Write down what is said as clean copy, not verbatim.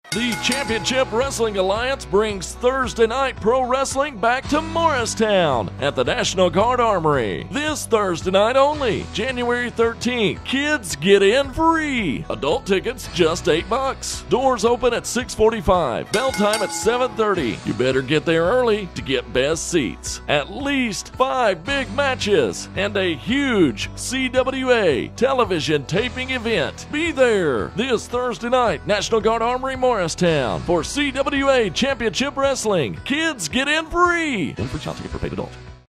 The Championship Wrestling Alliance brings Thursday Night Pro Wrestling back to Morristown at the National Guard Armory. This Thursday night only, January 13th. Kids get in free. Adult tickets just $8. Doors open at 6:45. Bell time at 7:30. You better get there early to get best seats. At least 5 big matches and a huge CWA television taping event. Be there this Thursday night, National Guard Armory, Morristown, for CWA Championship Wrestling. Kids get in free. And free child ticket for paid adult.